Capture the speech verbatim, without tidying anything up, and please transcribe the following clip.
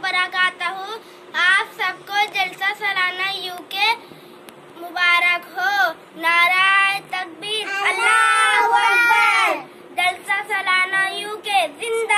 परा गाता हूँ। आप सबको जलसा सालाना यू के मुबारक हो। नाराए तकबीर, अल्लाहू अकबर। जलसा सालाना यू के जिंदा।